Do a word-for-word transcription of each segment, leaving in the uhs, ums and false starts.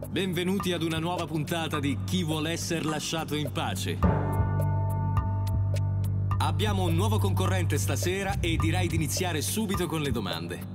Benvenuti ad una nuova puntata di Chi vuol essere lasciato in pace. Abbiamo un nuovo concorrente stasera e direi di iniziare subito con le domande.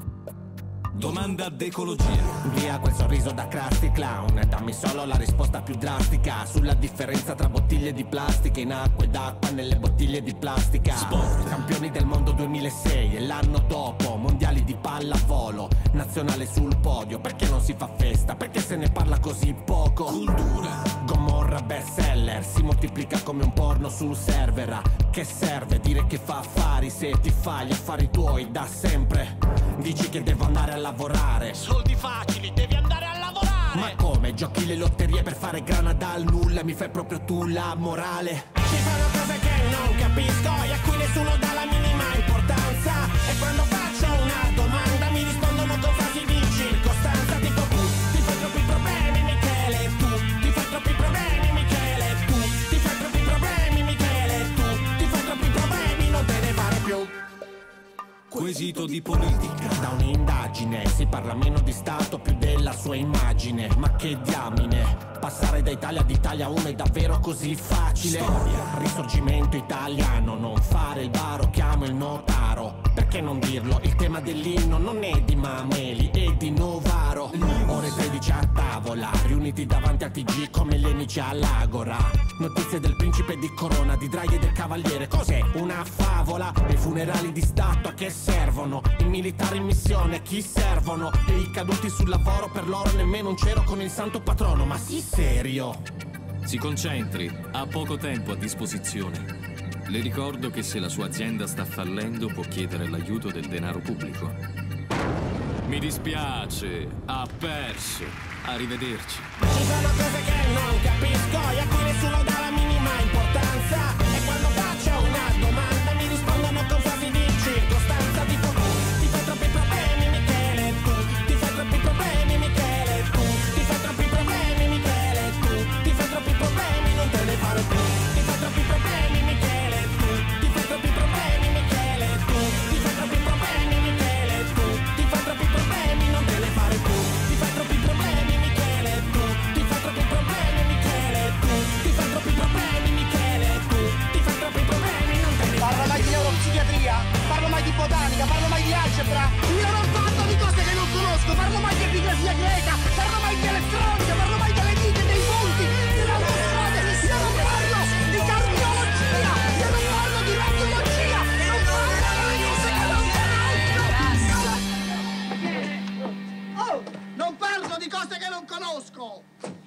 Domanda d'ecologia. Via quel sorriso da Krusty Clown, dammi solo la risposta più drastica sulla differenza tra bottiglie di plastica in acqua ed acqua nelle bottiglie di plastica. Sport. Campioni del mondo duemilasei e l'anno dopo mondiali di pallavolo, nazionale sul podio. Perché non si fa festa? Perché se ne parla così poco? Cultura. Gomorra bestseller, si moltiplica come un porno sul server. A che serve dire che fa affari se ti fai gli affari tuoi da sempre? Dici che devo andare a lavorare, soldi facili, devi andare a lavorare. ma come? Giochi le lotterie per fare grana dal nulla? Mi fai proprio tu la morale? Ci fanno cose che non capisco e a cui nessuno dà la minima importanza. E quando faccio una domanda mi rispondono con frasi di circostanza. Tipo tu ti fai troppi problemi Michele, tu ti fai troppi problemi Michele, tu ti fai troppi problemi Michele, tu ti fai troppi problemi, non te ne fare più. Quesito di politica. Da un'indagine si parla meno di Stato, più della sua immagine. Ma che diamine, passare da Italia ad Italia uno è davvero così facile? Storia. Risorgimento italiano, non fare il baro, chiamo il notaro. Perché non dirlo? Il tema dell'inno non è di Mameli, è di Novaro. Ore tredici a tavola, riuniti davanti al T G come le amici all'Agora. Notizie del principe di Corona, di Draghi e del Cavaliere. Cos'è? Una favola? E i funerali di Stato a che servono? I militari in missione a chi servono? E i caduti sul lavoro, per loro nemmeno un cero con il santo patrono. Ma sì, serio? Si concentri, ha poco tempo a disposizione. Le ricordo che se la sua azienda sta fallendo può chiedere l'aiuto del denaro pubblico. Mi dispiace, ha perso. Arrivederci. Ci sono cose che non capisco e a cui nessuno dà la minima importanza. E quando faccio una domanda mi rispondono con frasi di circostanza. Tipo tu ti fai troppi problemi Michele, tu ti fai troppi problemi Michele, tu ti fai troppi problemi Michele, tu ti fai troppi problemi, non te ne fare più. Ti fai troppi problemi Michele, tu ti fai troppi problemi Michele, tu ti fai troppi problemi Michele, tu ti fai troppi problemi, non te ne fare più. Ti fai troppi problemi Michele, tu ti fai troppi problemi Michele, tu ti fai troppi problemi Michele, tu ti fai troppi problemi, non te ne fare. Parlo mai di neuropsichiatria, parlo mai di botanica, parlo mai di algebra. Io non parlo di cose che non conosco, parlo mai di epigrafia greca, parlo mai di elettronica, parlo mai delle vite, dei punti, delle autostrade. Io non parlo di cardiologia, io non parlo di radiologia, non parlo di cose che non conosco. Oh, non parlo di cose che non conosco.